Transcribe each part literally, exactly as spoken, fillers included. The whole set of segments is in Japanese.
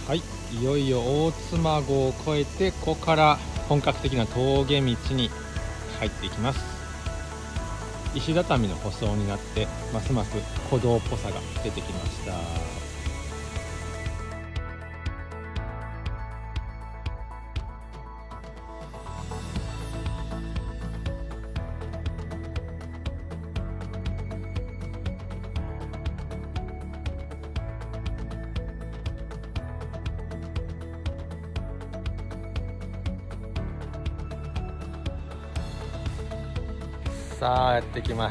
はい、いよいよ大妻郷を越えて、ここから本格的な峠道に入っていきます。石畳の舗装になって、ますます古道っぽさが出てきました。さあやってきました。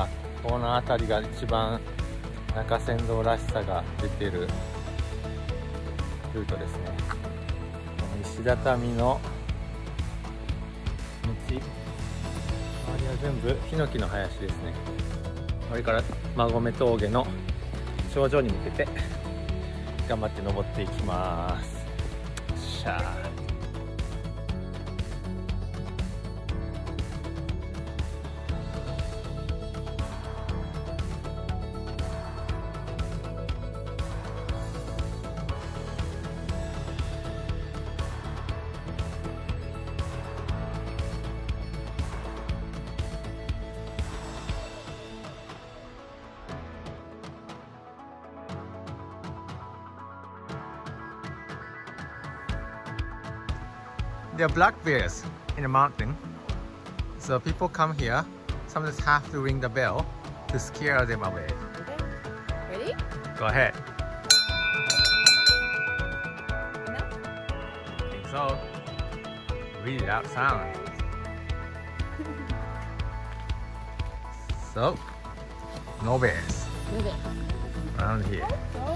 この辺りが一番中山道らしさが出てるルートですね。この石畳の道、周りは全部ヒノキの林ですね。これから馬込峠の頂上に向けて頑張って登っていきます。しゃー。There are black bears in the mountain, so people come here. Sometimes have to ring the bell to scare them away. Okay. Ready? Go ahead. No? I think so. Really loud sound. So, no bears Move it. around here. Go.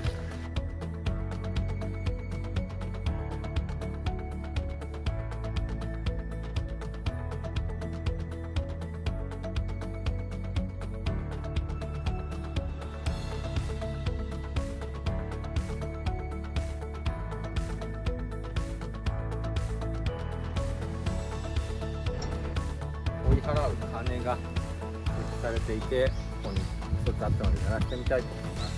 追い払う鐘が設置されていて、ここに一つあったので鳴らしてみたいと思います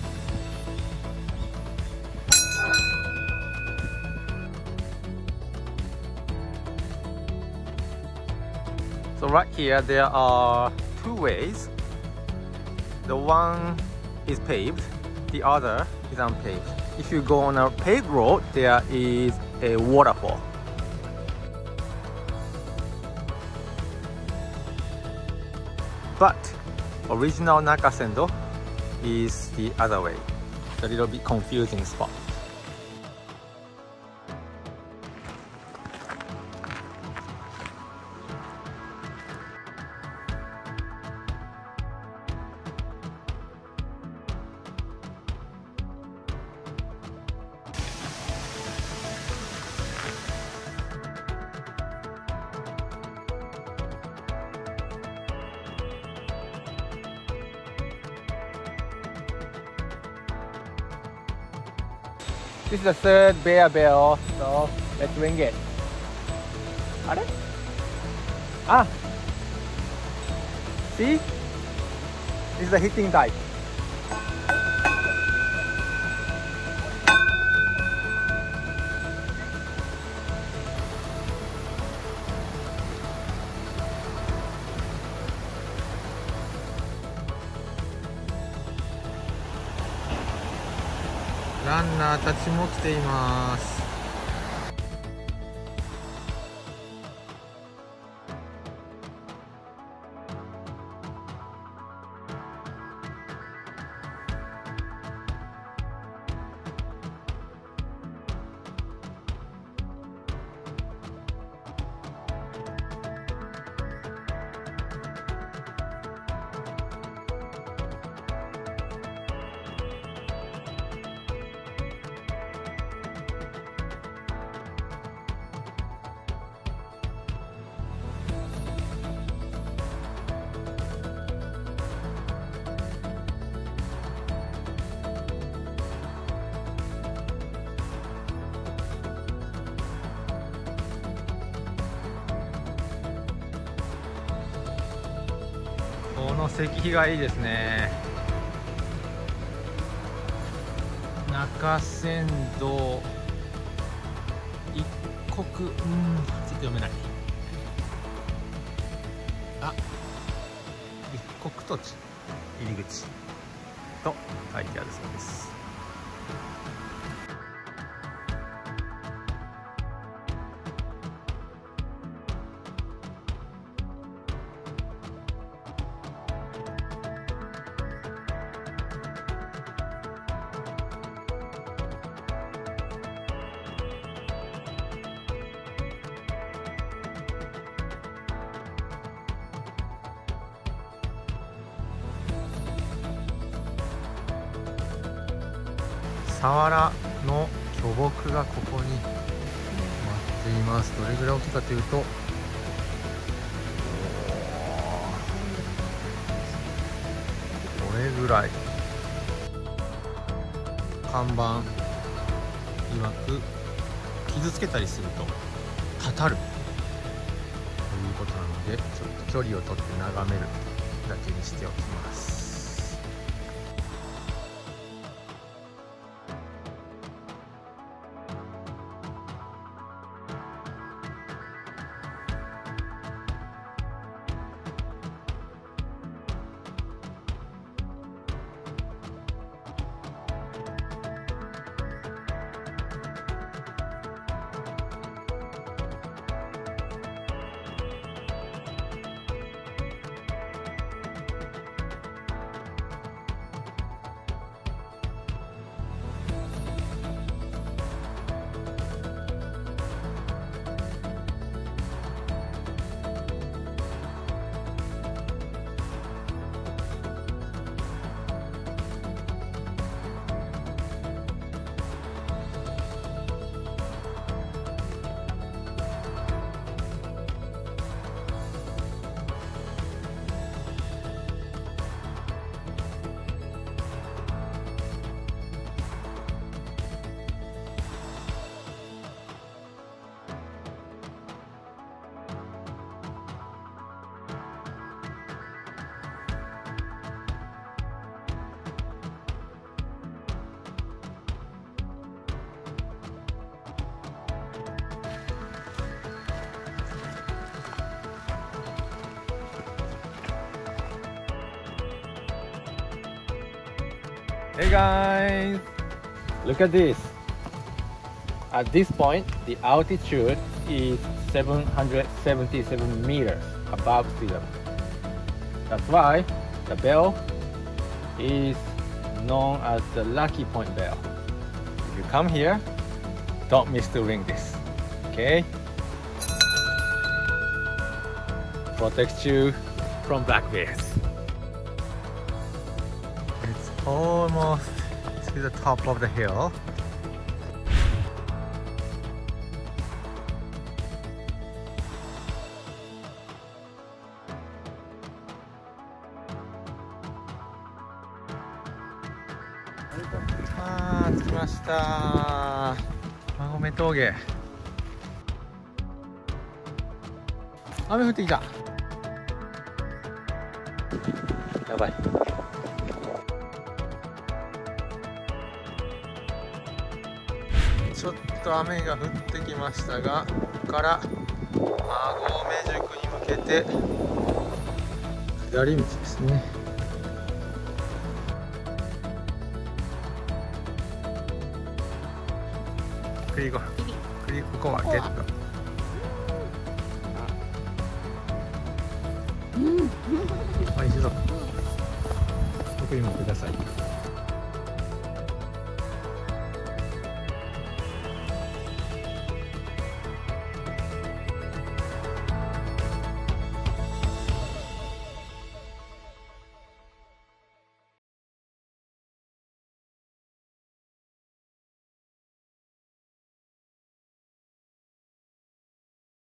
。So right here there are two ways. The one is paved, the other is unpaved. If you go on a paved road, there is a waterfall. But original Nakasendo is the other way. It's a little bit confusing spot. This is the third bear bell, so let's ring it. あれ? Ah! See? This is the hitting type.ランナーたちも来ています。この石碑がいいですね。 中山道一国、うん、ちょっと読めない。あ、一国土地入り口と書いてあるそうです。サワラの巨木がここに待っています。どれぐらい大きいかというと、これぐらい。看板曰く傷つけたりするとたたるということなので、ちょっと距離をとって眺めるだけにしておきます。Hey guys, look at this. At this point, the altitude is seven hundred seventy-seven meters above sea level. That's why the bell is known as the Lucky Point Bell. If you come here, don't miss to ring this. Okay? Protects you from black bears. It's almost to the top of the hill. Ah, 着きました。馬込峠。雨降ってきた。やばい。ちょっと雨が降ってきましたが、ここから馬込宿に向けて下り道ですね。クリゴ、クリここはゲット。おいしそう。僕にもください。